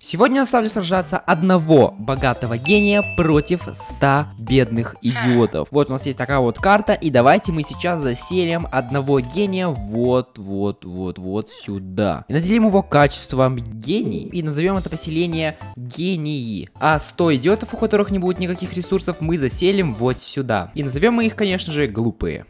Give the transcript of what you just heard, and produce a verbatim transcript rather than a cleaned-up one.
Сегодня оставлю сражаться одного богатого гения против ста бедных идиотов. Вот у нас есть такая вот карта, и давайте мы сейчас заселим одного гения вот, вот, вот, вот сюда. И наделим его качеством гений, и назовем это поселение гении. А сто идиотов, у которых не будет никаких ресурсов, мы заселим вот сюда. И назовем мы их, конечно же, глупые.